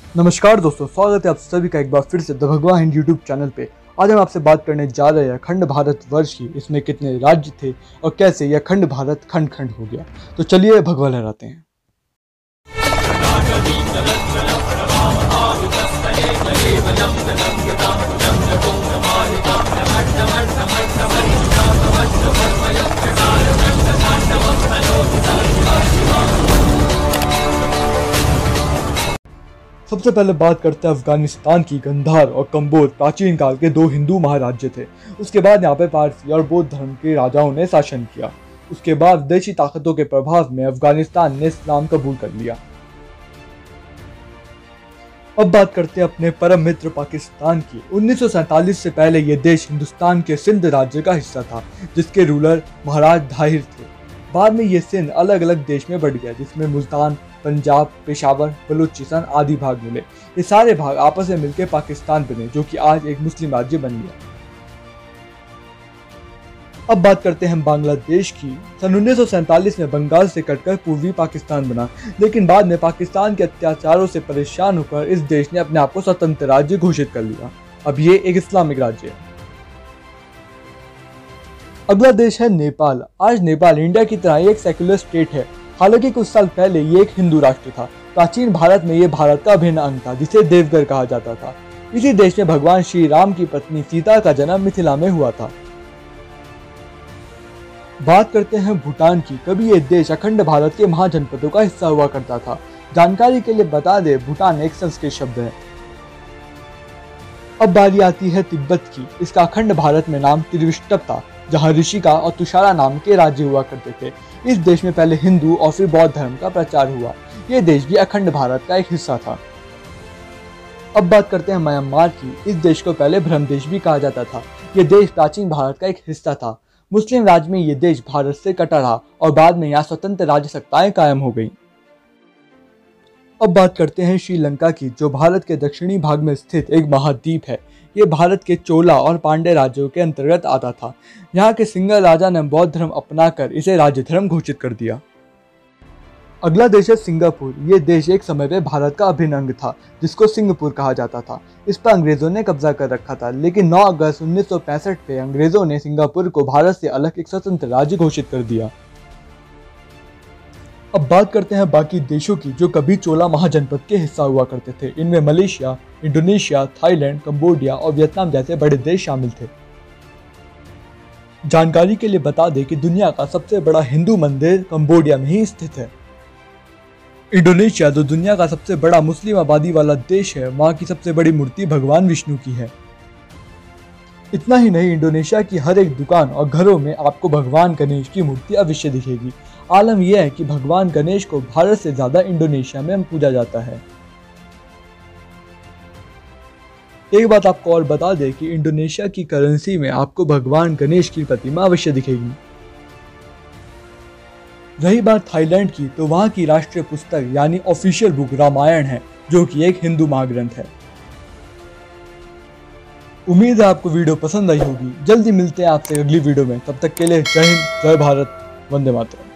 नमस्कार दोस्तों, स्वागत है आप सभी का एक बार फिर से द भगवा हिंद यूट्यूब चैनल पे। आज हम आपसे बात करने जा रहे हैं अखंड भारत वर्ष की। इसमें कितने राज्य थे और कैसे यह अखंड भारत खंड खंड हो गया। तो चलिए भगवा लहराते हैं। सबसे पहले बात करते हैं अफगानिस्तान की। गंधार और कंबोज प्राचीन काल के दो हिंदू महाराज्य थे। उसके बाद यहाँ पे पारसी और बौद्ध धर्म के राजाओं ने शासन किया। उसके बाद विदेशी ताकतों के प्रभाव में अफगानिस्तान ने इस्लाम कबूल कर लिया। अब बात करते हैं अपने परम मित्र पाकिस्तान की। 1947 से पहले यह देश हिंदुस्तान के सिंध राज्य का हिस्सा था, जिसके रूलर महाराज धाहिर थे। बाद में ये सिंध अलग अलग देश में बढ़ गया, जिसमें मुल्तान, पंजाब, पेशावर, बलूचिस्तान आदि भाग मिले। ये सारे भाग आपस में मिलकर पाकिस्तान बने, जो कि आज एक मुस्लिम राज्य बन गया। अब बात करते हैं बांग्लादेश की। सन 1947 में बंगाल से कटकर पूर्वी पाकिस्तान बना, लेकिन बाद में पाकिस्तान के अत्याचारों से परेशान होकर इस देश ने अपने आप को स्वतंत्र राज्य घोषित कर लिया। अब ये एक इस्लामिक राज्य है। अगला देश है नेपाल। आज नेपाल इंडिया की तरह एक सेक्युलर स्टेट है। हालांकि कुछ साल पहले ये एक हिंदू राष्ट्र था। प्राचीन भारत में ये भारत का अभिन्न अंग था, जिसे देवघर कहा जाता था। इसी देश में भगवान श्री राम की पत्नी सीता का जन्म मिथिला में हुआ था। बात करते हैं भूटान की। कभी ये देश अखंड भारत के महाजनपदों का हिस्सा हुआ करता था। जानकारी के लिए बता दें, भूटान एक संस्कृत शब्द है। अब बारी आती है तिब्बत की। इसका अखंड भारत में नाम त्रिविष्टप था, जहाँ ऋषिका और तुषारा नाम के राज्य हुआ करते थे। इस देश में पहले हिंदू और फिर बौद्ध धर्म का प्रचार हुआ। यह देश भी अखंड भारत का एक हिस्सा था। अब बात करते हैं म्यांमार की। इस देश को पहले ब्रह्मदेश भी कहा जाता था। यह देश प्राचीन भारत का एक हिस्सा था। मुस्लिम राज में यह देश भारत से कटा रहा और बाद में यहाँ स्वतंत्र राज्य सत्ताएं कायम हो गईं। अब बात करते हैं श्रीलंका की, जो भारत के दक्षिणी भाग में स्थित एक महाद्वीप है। ये भारत के चोला और पांड्य राज्यों के अंतर्गत आता था। यहाँ के सिंगल राजा ने बौद्ध धर्म अपनाकर इसे राज्य धर्म घोषित कर दिया। अगला देश है सिंगापुर। ये देश एक समय पे भारत का अभिन्न अंग था, जिसको सिंगापुर कहा जाता था। इस पर अंग्रेजों ने कब्जा कर रखा था, लेकिन 9 अगस्त 1965 पे अंग्रेजों ने सिंगापुर को भारत से अलग एक स्वतंत्र राज्य घोषित कर दिया। अब बात करते हैं बाकी देशों की, जो कभी चोला महाजनपद के हिस्सा हुआ करते थे। इनमें मलेशिया, इंडोनेशिया, थाईलैंड, कंबोडिया और वियतनाम जैसे बड़े देश शामिल थे। जानकारी के लिए बता दें कि दुनिया का सबसे बड़ा हिंदू मंदिर कंबोडिया में ही स्थित है। इंडोनेशिया, जो दुनिया का सबसे बड़ा मुस्लिम आबादी वाला देश है, वहाँ की सबसे बड़ी मूर्ति भगवान विष्णु की है। इतना ही नहीं, इंडोनेशिया की हर एक दुकान और घरों में आपको भगवान गणेश की मूर्ति अवश्य दिखेगी। आलम यह है कि भगवान गणेश को भारत से ज्यादा इंडोनेशिया में पूजा जाता है। एक बात आपको और बता दें कि इंडोनेशिया की करेंसी में आपको भगवान गणेश की प्रतिमा अवश्य दिखेगी। रही बात थाईलैंड की, तो वहां की राष्ट्रीय पुस्तक यानी ऑफिशियल बुक रामायण है, जो कि एक हिंदू महाग्रंथ है। उम्मीद है आपको वीडियो पसंद आई होगी। जल्दी मिलते हैं आपसे अगली वीडियो में। तब तक के लिए जय हिंद, जय भारत, वंदे मातरम।